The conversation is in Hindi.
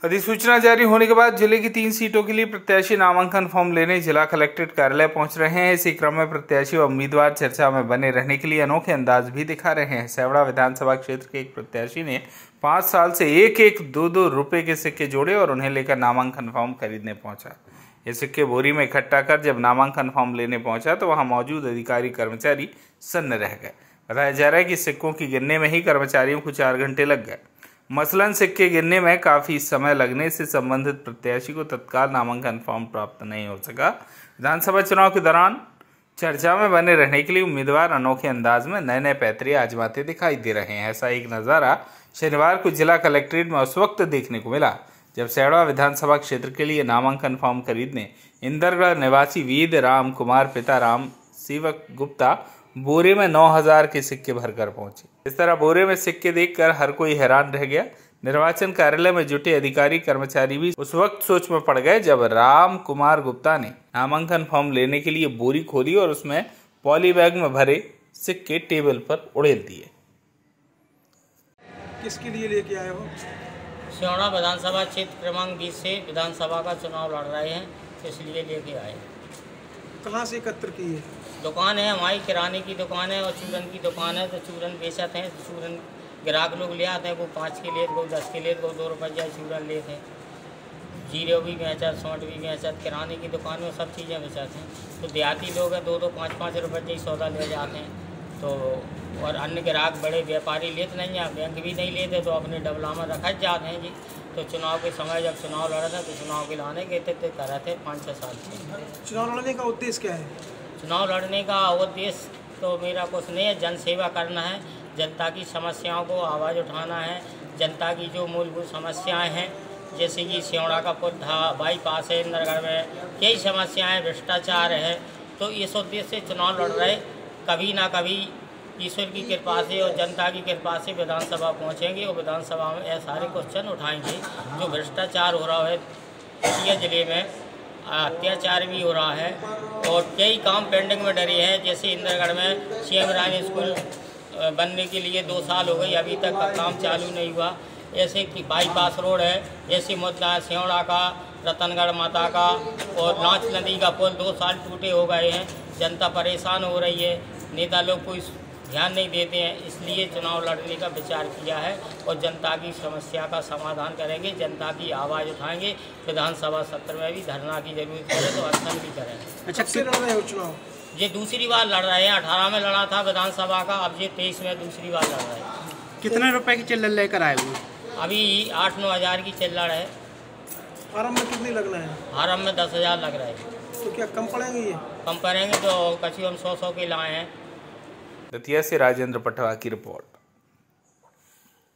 अधिसूचना जारी होने के बाद जिले की 3 सीटों के लिए प्रत्याशी नामांकन फॉर्म लेने जिला कलेक्ट्रेट कार्यालय पहुंच रहे हैं। इसी क्रम में प्रत्याशी व उम्मीदवार चर्चा में बने रहने के लिए अनोखे अंदाज भी दिखा रहे हैं। सेवड़ा विधानसभा क्षेत्र के एक प्रत्याशी ने 5 साल से एक 2 रुपए के सिक्के जोड़े और उन्हें लेकर नामांकन फॉर्म खरीदने पहुंचा। ये सिक्के बोरी में इकट्ठा कर जब नामांकन फॉर्म लेने पहुंचा तो वहां मौजूद अधिकारी कर्मचारी सन्न रह गए। बताया जा रहा है कि सिक्कों की गिनने में ही कर्मचारियों को 4 घंटे लग गए। मसलन सिक्के गिनने में काफी समय लगने से संबंधित प्रत्याशी को तत्काल नामांकन फॉर्म प्राप्त नहीं हो सका। विधानसभा चुनाव के दौरान चर्चा में बने रहने के लिए उम्मीदवार अनोखे अंदाज में नए पैतरे आजमाते दिखाई दे रहे हैं। ऐसा एक नज़ारा शनिवार को जिला कलेक्ट्रेट में उस वक्त देखने को मिला जब सेवड़ा विधानसभा क्षेत्र के लिए नामांकन फॉर्म खरीदने इंदरगढ़ निवासी वीद राम कुमार पिता राम सेवक गुप्ता बोरे में 9000 के सिक्के भरकर पहुंचे। इस तरह बोरे में सिक्के देखकर हर कोई हैरान रह गया। निर्वाचन कार्यालय में जुटे अधिकारी कर्मचारी भी उस वक्त सोच में पड़ गए जब राम कुमार गुप्ता ने नामांकन फॉर्म लेने के लिए बोरी खोली और उसमें पॉली बैग में भरे सिक्के टेबल पर उड़ेल दिए। किसके लिए लेके आए हो? सेवड़ा विधानसभा क्षेत्र क्रमांक 20 से विधानसभा का चुनाव लड़ रहे हैं, इसलिए लेके आए। कहाँ से एकत्र की है? दुकान है हमारी, किराने की दुकान है और चूरन की दुकान है। तो चूरन बेचते हैं, चूरन ग्राहक लोग ले आते हैं। को 5 के लिए, को 10 के लिए, को 2 रुपये चूरन लेते हैं। जीरे भी बेचा, सौंठ भी बेचा, किराने की दुकान में सब चीज़ें बेचाते हैं। तो देहाती लोग हैं 2 5 रुपये सौदा ले जाते हैं। तो और अन्य ग्राहक बड़े व्यापारी लेते नहीं हैं, बैंक भी नहीं लेते, तो अपने डबला में रखा जाते हैं जी। तो चुनाव के समय जब चुनाव लड़ रहे थे तो चुनाव के लाने गए थे तो कर रहे थे 5-6 साल से। चुनाव लड़ने का उद्देश्य क्या है? चुनाव लड़ने का उद्देश्य तो मेरा कुछ नहीं है, जन सेवा करना है, जनता की समस्याओं को आवाज़ उठाना है। जनता की जो मूलभूत समस्याएं हैं, जैसे कि सेवड़ा का पुल था, बाईपास है, इंदरगढ़ में कई समस्याएं, भ्रष्टाचार है। तो इस उद्देश्य से चुनाव लड़ रहे। कभी ना कभी ईश्वर की कृपा से और जनता की कृपा से विधानसभा पहुंचेंगे और विधानसभा में ऐसे सारे क्वेश्चन उठाएंगे। जो भ्रष्टाचार हो रहा है ये जिले में, अत्याचार भी हो रहा है और कई काम पेंडिंग में डरे हैं। जैसे इंदरगढ़ में सीएम रानी स्कूल बनने के लिए 2 साल हो गई, अभी तक का काम चालू नहीं हुआ। ऐसे कि बाईपास रोड है, ऐसे मुद्दा है सेवड़ा का, रतनगढ़ माता का और लांच नदी का पुल 2 साल टूटे हो गए हैं। जनता परेशान हो रही है, नेता लोग कोई ध्यान नहीं देते हैं। इसलिए चुनाव लड़ने का विचार किया है और जनता की समस्या का समाधान करेंगे, जनता की आवाज़ उठाएंगे। विधानसभा सत्र में भी धरना की जरूरत है तो अनशन भी करेंगे। अच्छा, किससे लड़ रहे हो चुनाव? ये दूसरी बार लड़ रहे हैं। 18 में लड़ा था विधानसभा का, अब ये 23 में दूसरी बार लड़ रहे हैं। कितने रुपए की चिल्लर लेकर आए हुए? अभी 8-9 हज़ार की चिल्लर है। फार्म में कितनी लगना है? फार्म में 10,000 लग रहे हैं। तो क्या कम पड़ेंगे? ये कम पड़ेंगे तो कभी हम 100 के लाए हैं। दतिया से राजेंद्र पटवा की रिपोर्ट।